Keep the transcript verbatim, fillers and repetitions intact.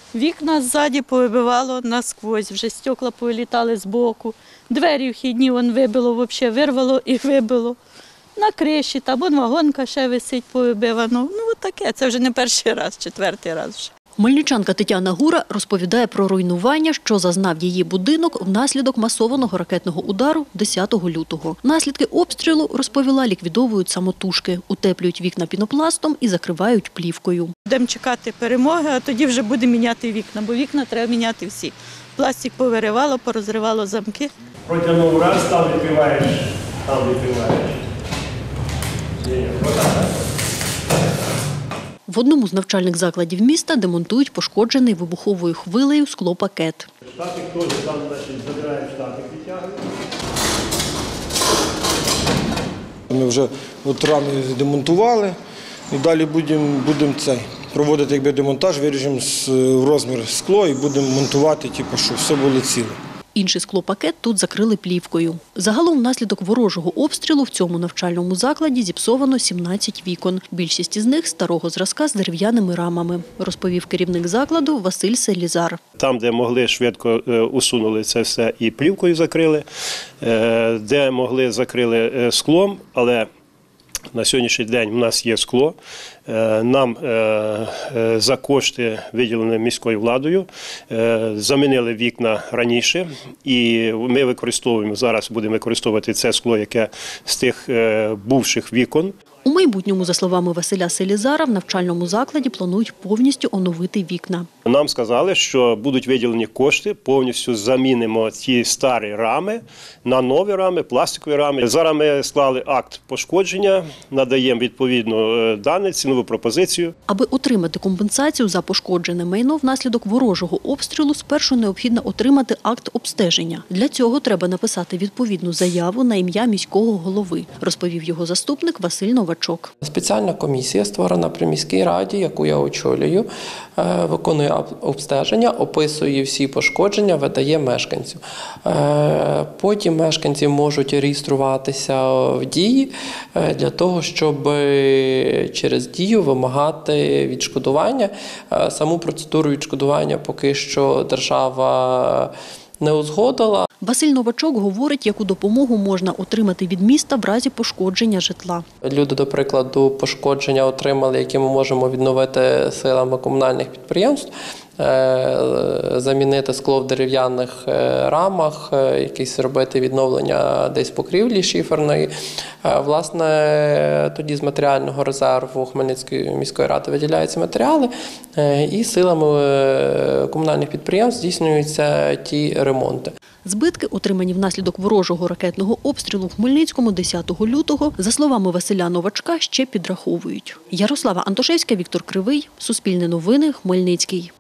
Вікна ззаді повибивало насквозь, вже стекла повилітали з боку. Двері вхідні вон вибило, взагалі вирвало і вибило. На криші, та вон вагонка ще висить повибивано. Ну, от таке, це вже не перший раз, четвертий раз вже. Хмельничанка Тетяна Гура розповідає про руйнування, що зазнав її будинок внаслідок масованого ракетного удару десятого лютого. Наслідки обстрілу, розповіла, ліквідовують самотужки, утеплюють вікна пінопластом і закривають плівкою. Будемо чекати перемоги, а тоді вже будемо міняти вікна, бо вікна треба міняти всі. Пластик повиривало, порозривало замки. Протягнув раз, там відкриваєш, там відкриваєш. В одному з навчальних закладів міста демонтують пошкоджений вибуховою хвилею склопакет. Штатик теж там, значить, забираємо штатик, відтягуємо. Ми вже от рами демонтували і далі будемо будем цей, проводити якби, демонтаж, виріжемо в розмір скло і будемо монтувати, типу, щоб все було ціле. Інший склопакет тут закрили плівкою. Загалом внаслідок ворожого обстрілу в цьому навчальному закладі зіпсовано сімнадцять вікон. Більшість із них старого зразка з дерев'яними рамами, розповів керівник закладу Василь Селізар. Там, де могли, швидко усунули це все і плівкою закрили, де могли, закрили склом, але на сьогоднішній день у нас є скло. Нам за кошти, виділені міською владою, замінили вікна раніше. І ми використовуємо, зараз будемо використовувати це скло, яке з тих бувших вікон. У майбутньому, за словами Василя Селізара, в навчальному закладі планують повністю оновити вікна. Нам сказали, що будуть виділені кошти, повністю замінимо ті старі рами на нові рами, пластикові рами. Зараз ми склали акт пошкодження, надаємо відповідну дані, цінову пропозицію. Аби отримати компенсацію за пошкоджене майно внаслідок ворожого обстрілу, спершу необхідно отримати акт обстеження. Для цього треба написати відповідну заяву на ім'я міського голови, розповів його заступник Василь Новачок. Спеціальна комісія, створена при міській раді, яку я очолюю, виконує обстеження, описує всі пошкодження, видає мешканцю. Потім мешканці можуть реєструватися в дії для того, щоб через дію вимагати відшкодування. Саму процедуру відшкодування поки що держава не узгодила. Василь Новачок говорить, яку допомогу можна отримати від міста в разі пошкодження житла. Люди, до прикладу, пошкодження отримали, які ми можемо відновити силами комунальних підприємств, замінити скло в дерев'яних рамах, якісь робити відновлення десь покрівлі шиферної. Власне, тоді з матеріального резерву Хмельницької міської ради виділяються матеріали, і силами комунальних підприємств здійснюються ті ремонти. Збитки, отримані внаслідок ворожого ракетного обстрілу в Хмельницькому десятого лютого, за словами Василя Новачка, ще підраховують. Ярослава Антошевська, Віктор Кривий, Суспільне новини, Хмельницький.